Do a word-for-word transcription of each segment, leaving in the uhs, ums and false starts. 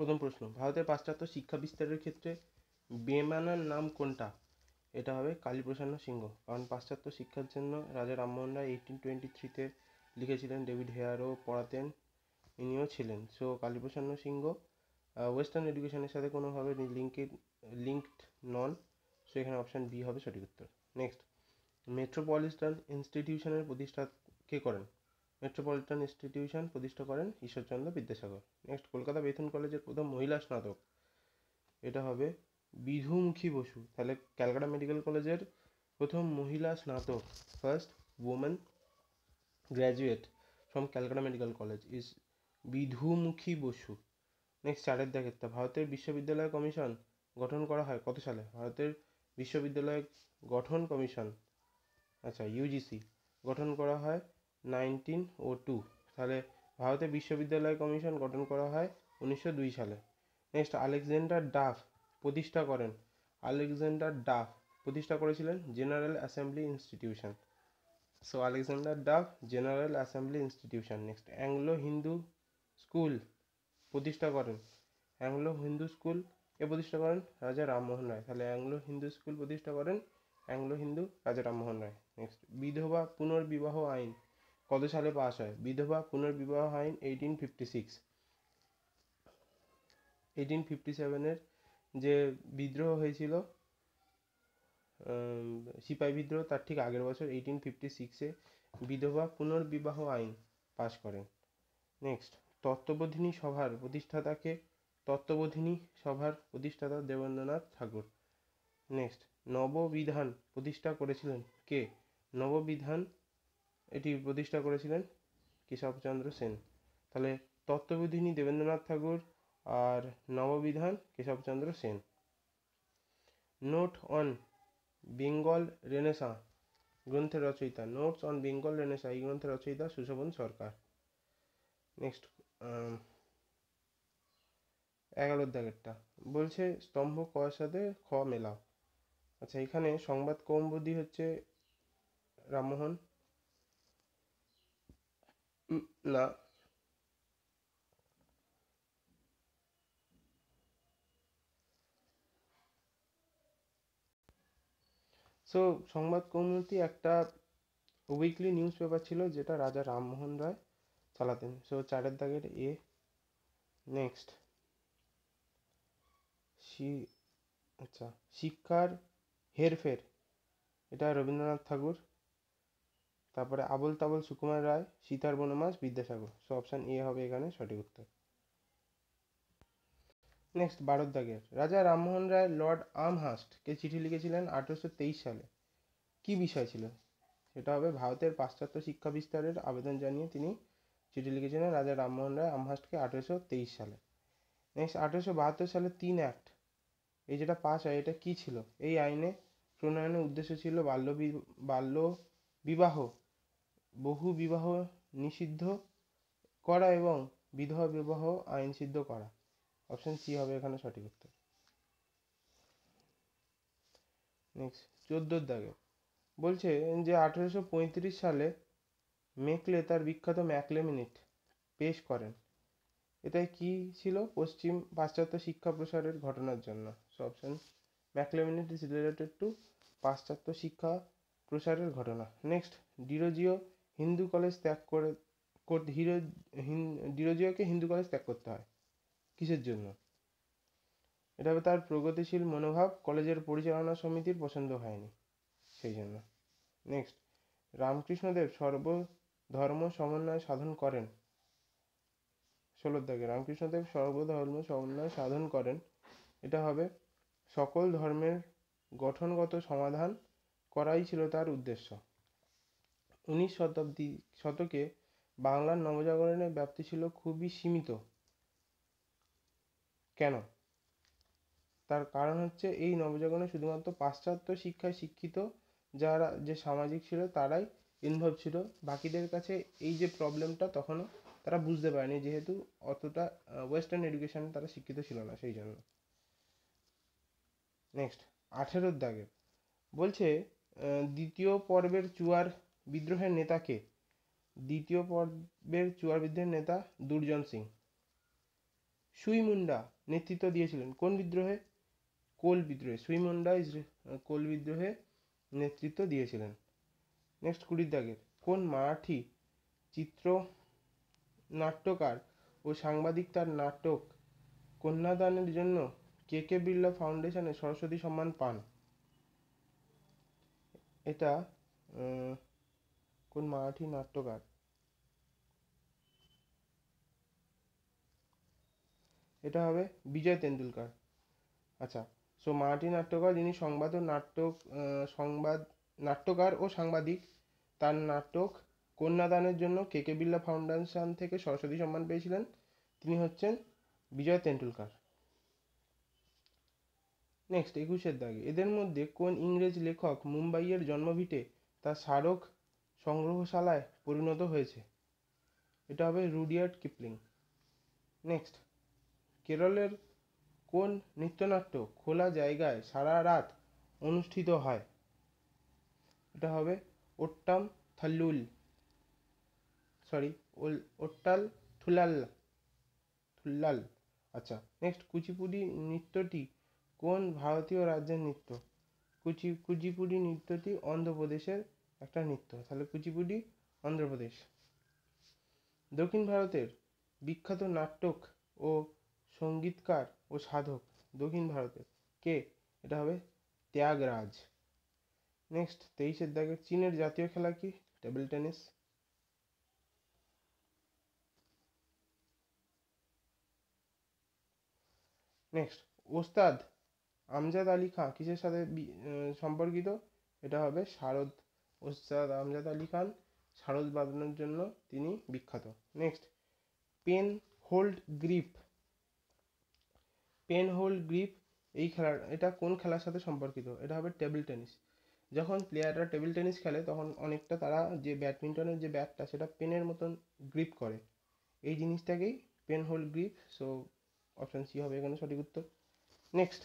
প্রথম প্রশ্ন, ভারতের পাশ্চাত্য শিক্ষা বিস্তারের ক্ষেত্রে বেমানার নাম কোনটা? এটা হবে কালীপ্রসন্ন সিংহ, কারণ পাশ্চাত্য শিক্ষার জন্য রাজা রামমোহন রায় এইটিন টোয়েন্টি থ্রিতে লিখেছিলেন, ডেভিড হেয়ারও পড়াতেন, ইনিও ছিলেন। সো কালীপ্রসন্ন সিংহ ওয়েস্টার্ন এডুকেশনের সাথে কোনোভাবে লিঙ্কেড লিঙ্কড নন, সো এখানে অপশান বি হবে সঠিক উত্তর। নেক্সট, মেট্রোপলিটন ইনস্টিটিউশনের প্রতিষ্ঠা কে করেন? মেট্রোপলিটন ইনস্টিটিউশন প্রতিষ্ঠা করেন ঈশ্বরচন্দ্র বিদ্যাসাগর। নেক্সট, কলকাতা বেথুন কলেজের প্রথম মহিলা স্নাতক, এটা হবে বিধুমুখী বসু। তাহলে ক্যালকাটা মেডিকেল কলেজের প্রথম মহিলা স্নাতক, first women graduate from Calcutta medical college is Bidhumukhi Basu. Next, চারের দাগেরটা, ভারতের বিশ্ববিদ্যালয় কমিশন গঠন করা হয় কত সালে? ভারতের বিশ্ববিদ্যালয় গঠন কমিশন, আচ্ছা ইউজিসি, গঠন করা হয় নাইনটিন ও টু। তাহলে ভারতের বিশ্ববিদ্যালয় কমিশন গঠন করা হয় উনিশশো দুই সালে। নেক্সট, আলেকজান্ডার ডাফ প্রতিষ্ঠা করেন? আলেকজান্ডার ডাফ প্রতিষ্ঠা করেছিলেন general assembly institution. So Alexander Duff general assembly institution. Next, Anglo Hindu school প্রতিষ্ঠা করেন? অ্যাংলো হিন্দু স্কুল কে প্রতিষ্ঠা করেন? রাজা রামমোহন রায়। তাহলে অ্যাংলো হিন্দু স্কুল প্রতিষ্ঠা করেন অ্যাংলো হিন্দু রাজা রামমোহন রায়। নেক্সট, বিধবা পুনর্বিবাহ আইন কত সালে পাস হয়? বিধবা পুনর্বিবাহ আইন eighteen fifty six. Eighteen fifty সেভেনের যে বিদ্রোহ হয়েছিল, সিপাহী বিদ্রোহ, তার ঠিক আগের বছর এইটিন ফিফটি সিক্সে বিধবা পুনর্বিবাহ আইন পাশ করেন। নেক্সট, তত্ত্ববোধিনী সভার প্রতিষ্ঠাতাকে? তত্ত্ববোধিনী সভার প্রতিষ্ঠাতা দেবেন্দ্রনাথ ঠাকুর। নেক্সট, নববিধান প্রতিষ্ঠা করেছিলেন কে? নববিধান এটি প্রতিষ্ঠা করেছিলেন কেশবচন্দ্র সেন। তাহলে তত্ত্ববোধিনী দেবেন্দ্রনাথ ঠাকুর আর Nababidhan Keshabchandra Sen. Note on Bengal renaissance গ্রন্থের রচয়িতা? নোটস অন বেঙ্গল রেনেসাঁ এই গ্রন্থের রচয়িতা সুশোভন সরকার। নেক্সট, এগারোর দাগেরটা বলছে স্তম্ভ কর সাথে খ মেলাও। আচ্ছা, এখানে সংবাদ কৌমুদি হচ্ছে রামমোহন না, সো সংবাদ কৌমুদি একটা উইকলি নিউজ পেপার ছিল যেটা রাজা রামমোহন রায় চালাতেন। সো চারের দাগের এ। নেক্সট, আচ্ছা, শিক্ষার হেরফের এটা রবীন্দ্রনাথ ঠাকুর। তারপরে আবোল তাবোল সুকুমার রায়, সীতার বনবাস বিদ্যাসাগর। সো অপশান এ হবে এখানে সঠিক উত্তর। নেক্সট, বারোর দাগের, রাজা রামমোহন রায় লর্ড আমহার্স্ট কে চিঠি লিখেছিলেন আঠেরোশো তেইশ সালে, কি বিষয় ছিল? সেটা হবে ভারতের পাশ্চাত্য শিক্ষা বিস্তারের আবেদন জানিয়ে তিনি চিঠি লিখেছিলেন রাজা রামমোহন রায় আমহার্স্টকে আঠেরোশো তেইশ সালে। নেক্সট, আঠেরোশো বাহাত্তর সালে তিন অ্যাক্ট এই যেটা পাস হয় এটা কি ছিল? এই আইনে প্রণয়নের উদ্দেশ্য ছিল বাল্য বাল্য বিবাহ, বহু বিবাহ নিষিদ্ধ করা এবং বিধবা বিবাহ আইন সিদ্ধ করা। অপশন সি হবে এখানে সঠিক উত্তর। নেক্সট, চোদ্দোর দাগে বলছে যে আঠেরোশো পঁয়ত্রিশ সালে মেকলে তার বিখ্যাত ম্যাকলে মিনিট পেশ করেন। এটাই কি ছিল? পশ্চিম পাশ্চাত্য শিক্ষা প্রসারের ঘটনার জন্য। So option Macaulay minute is related to পাশ্চাত্য শিক্ষা প্রসারের ঘটনা। নেক্সট, ডিরোজিও হিন্দু কলেজ ত্যাগ করে হিরো ডিরোজিওকে হিন্দু কলেজ ত্যাগ করতে হয় কিসের জন্য? এটা হবে তার প্রগতিশীল মনোভাব কলেজের পরিচালনা সমিতির পছন্দ হয়নি, সেই জন্য। নেক্সট, রামকৃষ্ণদেব সর্বধর্ম সমন্বয় সাধন করেন? ষোলোর দাগে রামকৃষ্ণদেব সর্বধর্ম সমন্বয় সাধন করেন, এটা হবে সকল ধর্মের গঠনগত সমাধান করাই ছিল তার উদ্দেশ্য। উনিশ শতাব্দী শতকে বাংলার নবজাগরণের ব্যাপ্তি ছিল খুবই সীমিত, কেন? তার কারণ হচ্ছে এই নবজাগরণে শুধুমাত্র পাশ্চাত্য শিক্ষায় শিক্ষিত যারা যে সামাজিক ছিল তারাই ইনভলভ ছিল, বাকিদের কাছে এই যে প্রবলেমটা তখনও তারা বুঝতে পারেনি, যেহেতু অতটা ওয়েস্টার্ন এডুকেশন তারা শিক্ষিত ছিল না, সেই জন্য। নেক্সট, আঠেরোর দাগে বলছে দ্বিতীয় পর্বের চুয়ার বিদ্রোহের নেতা কে? দ্বিতীয় পর্বের চুয়ার বিদ্রোহের নেতা দুর্জন সিং। সুই মুন্ডা নেতৃত্ব দিয়েছিলেন কোন বিদ্রোহে? কোল বিদ্রোহে। সুই মুন্ডা ইজ কোল বিদ্রোহে নেতৃত্ব দিয়েছিলেন। নেক্সট কুড়ির দাগের, কোন মারাঠি চিত্র নাট্যকার ও সাংবাদিক তার নাটক কন্যাদানের জন্য কে কে বিড়লা ফাউন্ডেশনের সরস্বতী সম্মান পান? এটা কোন মারাঠি নাট্যকার? এটা হবে বিজয় তেন্ডুলকর। আচ্ছা, সো মারাঠি নাট্যকার যিনি সংবাদ ও নাটক সংবাদ নাট্যকার ও সাংবাদিক, তার নাটক কন্যাদানের জন্য কে কে বিড়লা ফাউন্ডেশন থেকে সরস্বতী সম্মান পেয়েছিলেন, তিনি হচ্ছেন বিজয় তেন্ডুলকর। নেক্সট একুশের দাগে, এদের মধ্যে কোন ইংরেজ লেখক মুম্বাইয়ের জন্মভিটে তার স্মারক সংগ্রহশালায় পরিণত হয়েছে? এটা হবে রুডিয়ার্ড কিপলিং। নেক্সট, কেরলের কোন নৃত্যনাট্য খোলা জায়গায় সারা রাত অনুষ্ঠিত হয়? এটা হবে ওট্টাম থাল্লুল সরি ওট্টাল থুলাল থুল্লাল। আচ্ছা, নেক্সট কুচিপুড়ি নৃত্যটি কোন ভারতীয় রাজ্যের নৃত্য? কুচি কুচিপুড়ি নৃত্যটি অন্ধ্রপ্রদেশের একটা নৃত্য, তাহলে কুচিপুড়ি অন্ধ্রপ্রদেশ। দক্ষিণ ভারতের বিখ্যাত নাটক ও সঙ্গীতকার ও সাধক দক্ষিণ ভারতের কে? এটা হবে ত্যাগরাজ। নেক্সট তেইশের দাগে, চীনের জাতীয় খেলা কি? Table tennis. নেক্সট, ওস্তাদ আমজাদ আলী খান কিসের সাথে সম্পর্কিত? এটা হবে শারদ। ওস্তাদ আমজাদ আলী খান শারদ বাজানোর জন্য তিনি বিখ্যাত। Next, pen hold grip pen hold grip এই খেলার এটা কোন খেলার সাথে সম্পর্কিত? এটা হবে টেবিল টেনিস। যখন প্লেয়াররা টেবিল টেনিস খেলে তখন অনেকটা তারা যে ব্যাডমিন্টনের যে ব্যাটটা সেটা পেনের মতন গ্রিপ করে, এই জিনিসটাকেই pen hold grip. So option C হবে এখানে সঠিক উত্তর। নেক্সট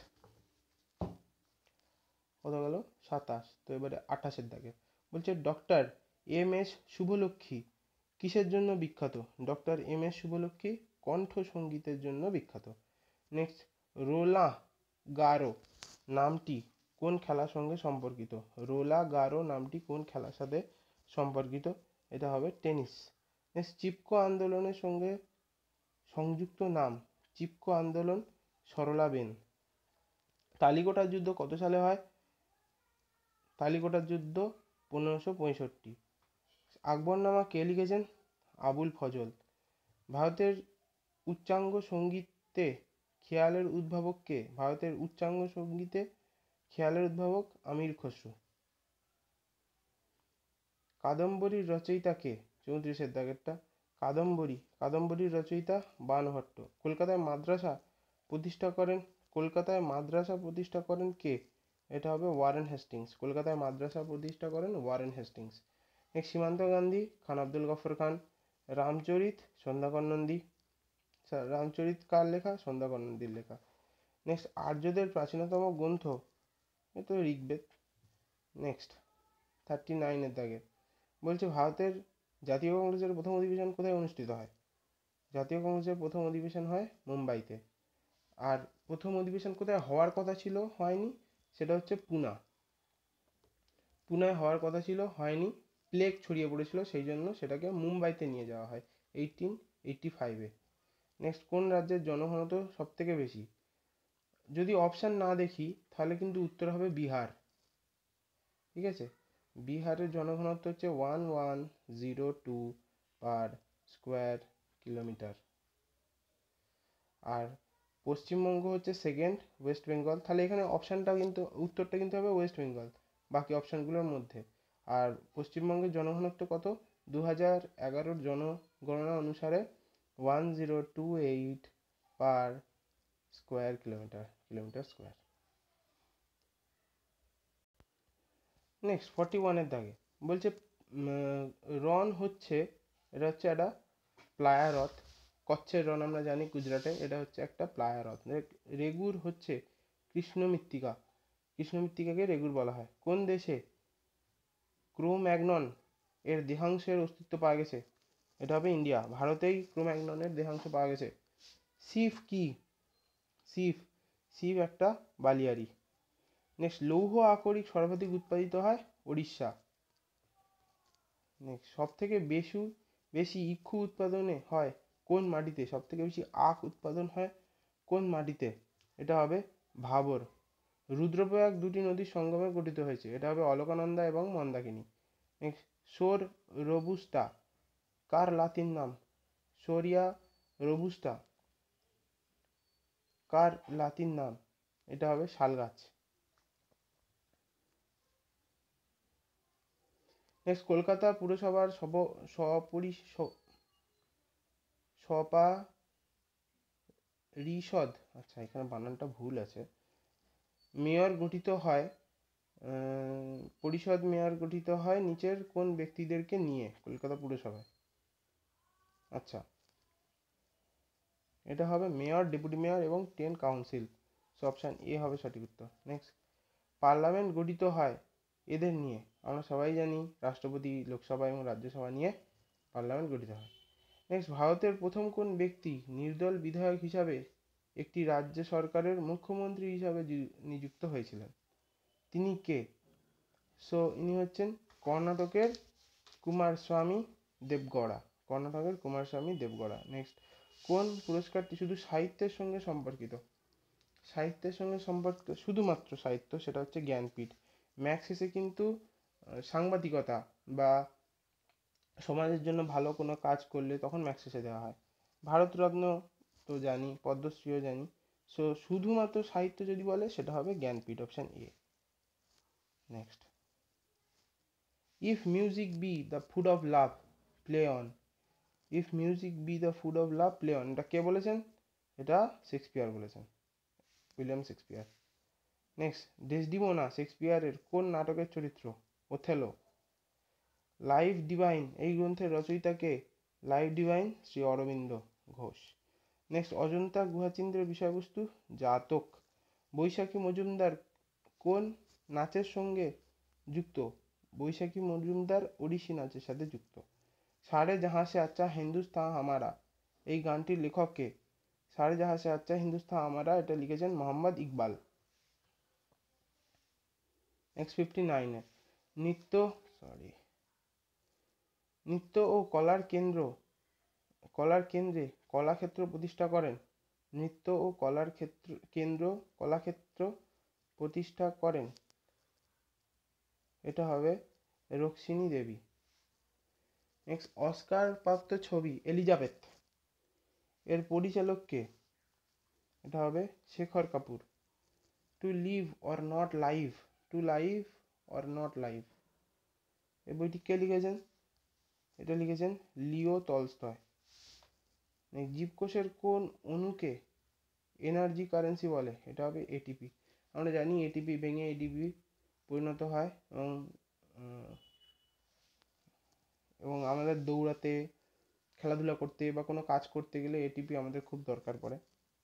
কত গেল? সাতাশ। তো এবারে আঠাশের দাগে বলছে ডক্টর এম এস শুভলক্ষ্মী কিসের জন্য বিখ্যাত? ডক্টর এম এস শুভলক্ষ্মী কণ্ঠ সঙ্গীতের জন্য বিখ্যাত। নেক্সট, রোলা গারো নামটি কোন খেলার সঙ্গে সম্পর্কিত? রোলা গারো নামটি কোন খেলার সাথে সম্পর্কিত? এটা হবে টেনিস। নেক্সট, চিপকো আন্দোলনের সঙ্গে সংযুক্ত নাম? চিপকো আন্দোলন সরলাবেন। তালিকোটার যুদ্ধ কত সালে হয়? তালিকোটার যুদ্ধ পনেরোশো পঁয়ষট্টি। আকবরনামা কে লিখেছেন? আবুল ফজল। ভারতের উচ্চাঙ্গ সঙ্গীতে খেয়ালের উদ্ভাবক কে? ভারতের উচ্চাঙ্গ সঙ্গীতে খেয়ালের উদ্ভাবক আমির খসরু। কাদম্বরীর রচয়িতা কে? চৌত্রিশের দাগেরটা, কাদম্বরী কাদম্বরীর রচয়িতা বাণভট্ট। কলকাতায় মাদ্রাসা প্রতিষ্ঠা করেন কলকাতায় মাদ্রাসা প্রতিষ্ঠা করেন কে? এটা হবে ওয়ারেন হেস্টিংস। কলকাতায় মাদ্রাসা প্রতিষ্ঠা করেন ওয়ারেন হেস্টিংস। নেক্সট, সীমান্ত গান্ধী খান আব্দুল গফর খান। রামচরিত সন্ধ্যাকর নন্দী রামচরিত কার লেখা? সন্ধ্যাকর নন্দীর লেখা। নেক্সট, আর্যদের প্রাচীনতম গ্রন্থ? এ তো ঋগ্বেদ। নেক্সট থার্টি নাইনের দাগে বলছে ভারতের জাতীয় কংগ্রেসের প্রথম অধিবেশন কোথায় অনুষ্ঠিত হয়? জাতীয় কংগ্রেসের প্রথম অধিবেশন হয় মুম্বাইতে। আর প্রথম অধিবেশন কোথায় হওয়ার কথা ছিল হয়নি, সেটা হচ্ছে পুনা। পুনায় হওয়ার কথা ছিল হয়নি, প্লেগ ছড়িয়ে পড়েছিল, সেই জন্য সেটাকে মুম্বাইতে নিয়ে যাওয়া হয় এইটিন এইটটি ফাইভে। নেক্সট, কোন রাজ্যের জনঘনত্ব সব থেকে বেশি? যদি অপশান না দেখি তাহলে কিন্তু উত্তর হবে বিহার। ঠিক আছে, বিহারের জনঘনত্ব হচ্ছে one one zero two per square kilometre. আর পশ্চিমবঙ্গ হচ্ছে সেকেন্ড, ওয়েস্ট বেঙ্গল। তাহলে এখানে অপশানটা কিন্তু উত্তরটা কিন্তু হবে ওয়েস্ট বেঙ্গল বাকি অপশানগুলোর মধ্যে। আর পশ্চিমবঙ্গের জনঘনত্ব কত? দু হাজার এগারোর জনগণনা অনুসারে one zero two eight per square kilometre kilometre square. Next forty ওয়ানের দাগে বলছে রন হচ্ছে এটা হচ্ছে একটা প্লায়া হ্রদ। কচ্ছের রন আমরা জানি গুজরাটে, এটা হচ্ছে একটা প্লায়া হ্রদ। রেগুর হচ্ছে কৃষ্ণ মৃত্তিকা কৃষ্ণ মৃত্তিকাকে রেগুর বলা হয়। কোন দেশে ক্রোম্যাগনন এর দেহাংশের অস্তিত্ব পাওয়া গেছে? এটা হবে ইন্ডিয়া। ভারতেই ক্রোম্যাগননের দেহাংশ পাওয়া গেছে। সিফ কি? সিফ সিফ একটা বালিয়াড়ি। নেক্সট, লৌহ আকরিক সর্বাধিক উৎপাদিত হয় উড়িষ্যা। নেক্সট, সব থেকে বেশি বেশি ইক্ষু উৎপাদনে হয় কোন মাটিতে? সব থেকে বেশি আখ উৎপাদন হয় কোন মাটিতে? এটা হবে ভাবর। রুদ্রপ্রয়াগ দুটি নদীর সঙ্গমে গঠিত হয়েছে, এটা হবে অলকানন্দা এবং মন্দাকিনী। নেক্সট, সোর রোবুস্টা কার লাতিন নাম? সোরিয়া রোবুস্টা কার লাতিন নাম? এটা হবে শালগাছ। নেক্সট, কলকাতা পুরসভার সব সপরি সপারিষদ, আচ্ছা এখানে বানানটা ভুল আছে, মেয়র গঠিত হয় পরিষদ মেয়র গঠিত হয় নিচের কোন ব্যক্তিদেরকে নিয়ে কলকাতা পুরসভায়? আচ্ছা, এটা হবে মেয়র, ডেপুটি মেয়র এবং ten council. So option A হবে সঠিক উত্তর। নেক্সট, পার্লামেন্ট গঠিত হয় এদের নিয়ে? আমরা সবাই জানি রাষ্ট্রপতি, লোকসভা এবং রাজ্যসভা নিয়ে পার্লামেন্ট গঠিত হয়। নেক্সট, ভারতের প্রথম কোন ব্যক্তি নির্দল বিধায়ক হিসাবে একটি রাজ্য সরকারের মুখ্যমন্ত্রী হিসাবে নিযুক্ত হয়েছিলেন? তিনি কে? সো ইনি হচ্ছেন কর্ণাটকের কুমারস্বামী দেবগড়া। কর্ণাটকের কুমারস্বামী দেবগড়া। নেক্সট, কোন পুরস্কারটি শুধু সাহিত্যের সঙ্গে সম্পর্কিত? সাহিত্যের সঙ্গে সম্পর্কিত শুধুমাত্র সাহিত্য, সেটা হচ্ছে জ্ঞানপীঠ। ম্যাক্স শেষে কিন্তু সাংবাদিকতা বা সমাজের জন্য ভালো কোনো কাজ করলে তখন ম্যাক্স শেষে দেওয়া হয়। ভারতরত্ন তো জানি, পদ্মশ্রীও জানি। সো শুধুমাত্র সাহিত্য যদি বলে সেটা হবে Jnanpith, option A. Next, if music be the food of love play on. If music be the food of love play on, এটা কে বলেছেন? এটা শেক্সপিয়ার বলেছেন, উইলিয়াম শেক্সপিয়ার। নেক্সট, ডেসডিমোনা শেক্সপিয়ারের কোন নাটকের চরিত্র? ওথেলো। লাইফ ডিভাইন এই গ্রন্থের রচয়িতা কে? Life divine Shri Aurobindo Ghosh. Next, Ajanta গুহাচিত্রের বিষয়বস্তু জাতক। বৈশাখী মজুমদার কোন নাচের সঙ্গে যুক্ত? বৈশাখী মজুমদার ওড়িশি নাচের সাথে যুক্ত। সারে জাহাঁ সে আচ্ছা হিন্দুস্তান হামারা এই গানটির লেখক কে? সারে জাহাঁ সে আচ্ছা হিন্দুস্তান হামারা এটা লিখেছেন মোহাম্মদ ইকবাল। নেক্সট, ফিফটি নাইনে নৃত্য সরি নৃত্য ও কলার কেন্দ্র কলার কেন্দ্রে কলাক্ষেত্র প্রতিষ্ঠা করেন? নৃত্য ও কলার ক্ষেত্র কেন্দ্র কলাক্ষেত্র প্রতিষ্ঠা করেন, এটা হবে রুক্মিণী দেবী। নেক্সট, অস্কার প্রাপ্ত ছবি এলিজাবেথ এর পরিচালক কে? এটা হবে Shekhar Kapur. To live or not live to live or not live এই বইটি কে লিখেছেন? এটা লিখেছেন লিও টলস্টয়। জীবকোষের কোন অণুকে এনার্জি কারেন্সি বলে? এটা হবে এটিপি। আমরা জানি এটিপি ভেঙে এডিপি পরিণত হয় এবং এবং আমাদের দৌড়াতে, খেলাধুলা করতে বা কোনো কাজ করতে গেলে এটিপি আমাদের খুব দরকার পড়ে।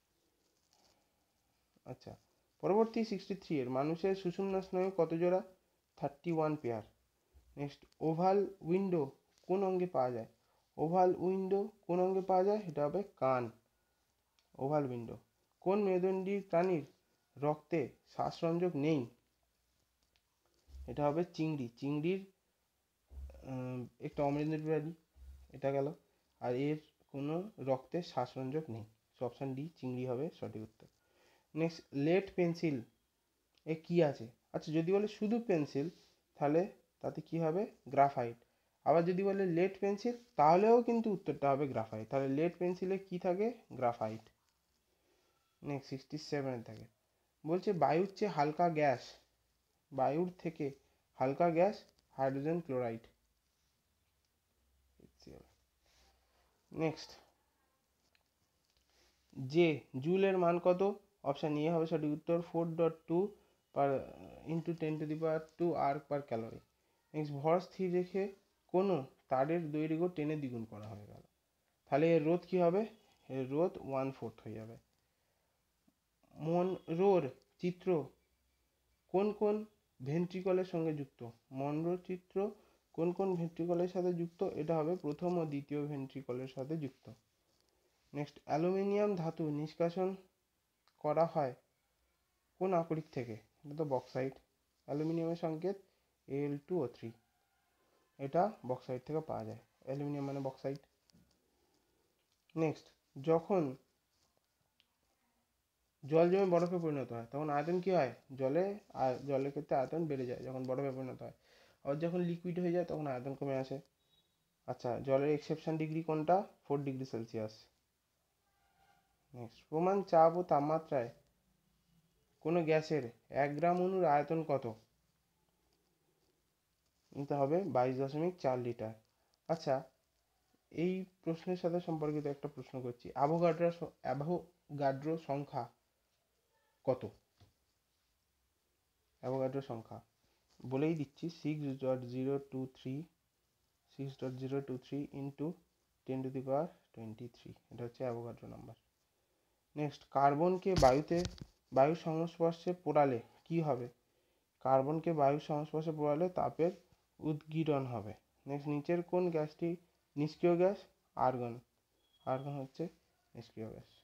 আচ্ছা, পরবর্তী সিক্সটি থ্রি এর মানুষের সুষুম্না স্নায়ু কত জোড়া? Thirty one pair. Next, oval window কোন অঙ্গে পাওয়া যায়? ওভাল উইন্ডো কোন অঙ্গে পাওয়া যায়? এটা হবে কান, ওভাল উইন্ডো। কোন মেরুদণ্ডী প্রাণীর রক্তে শ্বাসরঞ্জক নেই? এটা হবে চিংড়ি। চিংড়ির একটা অমেরুদণ্ডী প্রাণী, এটা গেল। আর এর কোনো রক্তে শ্বাসরঞ্জক নেই। অপশান ডি চিংড়ি হবে সঠিক উত্তর। নেক্সট, লেড পেন্সিল এ কি আছে? আচ্ছা, যদি বলে শুধু পেন্সিল তাহলে তাতে কি হবে? গ্রাফাইট। আবার যদি বলে লেড পেন্সিল তাহলেও কিন্তু উত্তরটা হবে গ্রাফাইট। তাহলে লেড পেন্সিলে কি থাকে? গ্রাফাইট। নেক্সট, সিক্সটি সেভেন থাকে, বলছে বায়ুর চেয়ে হালকা গ্যাস, বায়ুর থেকে হালকা গ্যাস হাইড্রোজেন ক্লোরাইড। নেক্সট, যে জুলের মান কত? অপশান এ হবে সঠিক উত্তর, four dot two per into ten to the power two R per calorie. Next, ভর স্থির রেখে কোনো তারের দৈর্ঘ্য টেনে দ্বিগুণ করা হয়ে গেল, তাহলে এর রোধ কি হবে? এর রোধ ওয়ান ফোর্থ হয়ে যাবে। মনরোর চিত্র কোন কোন ভেন্ট্রিকলের সঙ্গে যুক্ত? মনরোর চিত্র কোন কোন ভেন্ট্রিকলের সাথে যুক্ত? এটা হবে প্রথম ও দ্বিতীয় ভেন্ট্রিকলের সাথে যুক্ত। নেক্সট, অ্যালুমিনিয়াম ধাতু নিষ্কাশন করা হয় কোন আকরিক থেকে? এটা তো বক্সাইট। অ্যালুমিনিয়ামের সংকেত এল টু ও থ্রি, এটা বক্সাইট থেকে পাওয়া যায়। অ্যালুমিনিয়াম মানে বক্সাইট। নেক্সট, যখন জল জমে বরফে পরিণত হয় তখন আয়তন কি হয়? জলে জলের ক্ষেত্রে আয়তন বেড়ে যায় যখন বরফে পরিণত হয়, আর যখন লিকুইড হয়ে যায় তখন আয়তন কমে আসে। আচ্ছা, জলের এক্সেপশন ডিগ্রি কোনটা? Four degree Celsius. নেক্সট, প্রমাণ চাপ ও তাপমাত্রায় কোনো গ্যাসের এক গ্রাম অণুর আয়তন কত? নিতে হবে বাইশ দশমিক চার লিটার। আচ্ছা, এই প্রশ্নের সাথে সম্পর্কিত একটা প্রশ্ন করছি, অ্যাভোগাড্রো অ্যাভোগাড্রো সংখ্যা কত? অ্যাভোগাড্রো সংখ্যা বলেই দিচ্ছি, six dot zero two three six dot zero two three into ten to the power twenty three, এটা হচ্ছে অ্যাভোগাড্রো নাম্বার। নেক্সট, কার্বনকে বায়ুতে বায়ুর সংস্পর্শে পোড়ালে কি হবে? কার্বনকে বায়ুর সংস্পর্শে পোড়ালে তাপের উদ্গীরণ হবে। নেক্সট, নিচের কোন গ্যাসটি নিষ্ক্রিয় গ্যাস? আর্গন। আর্গন হচ্ছে নিষ্ক্রিয় গ্যাস।